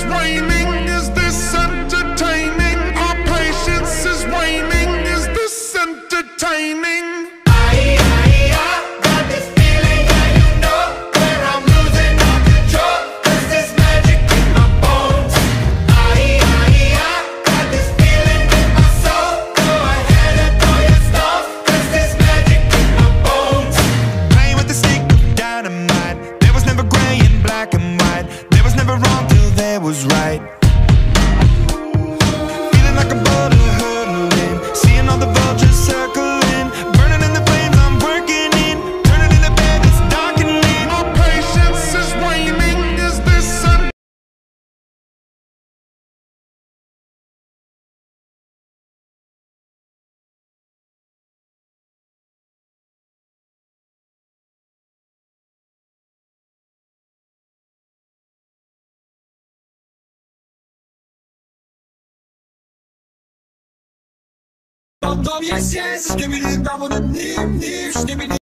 waning. Is this entertaining? Our patience is waning. Is this entertaining? Got this feeling, yeah, you know, where I'm losing all control. 'Cause there's magic in my bones. Got this feeling in my soul. Go ahead and throw your stuff. 'Cause there's magic in my bones. Playing with the stick of dynamite. There was never gray and black and white. There was never wrong till there was right. Feeling like a boulder hurtling, seeing all the vultures circling, burning in the flames I'm working in, turning in the bed it's darkening. Our patience is waning. Is this Dom dom yes yes, give me the double the nim nim, give me the